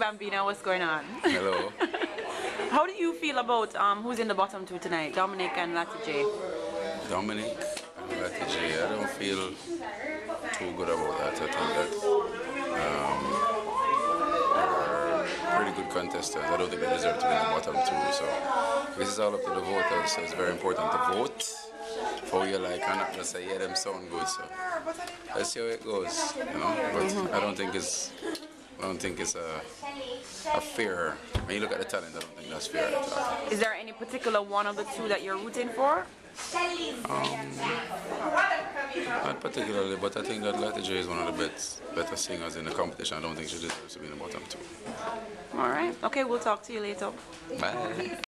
Bambino, what's going on? Hello. How do you feel about who's in the bottom two tonight, Dominic and Lati J? Dominic and Lati J, I don't feel too good about that. I think that they're pretty good contestants. I don't think they deserve to be in the bottom two. So this is all up to the voters. So it's very important to vote for who you like and not just say, yeah, them sound good. So let's see how it goes. You know, but I don't think it's a fair. When you look at the talent, I don't think that's fair at all. Is there any particular one of the two that you're rooting for? Not particularly, but I think that Lati J is one of the better singers in the competition. I don't think she deserves to be in the bottom two. All right. Okay, we'll talk to you later. Bye.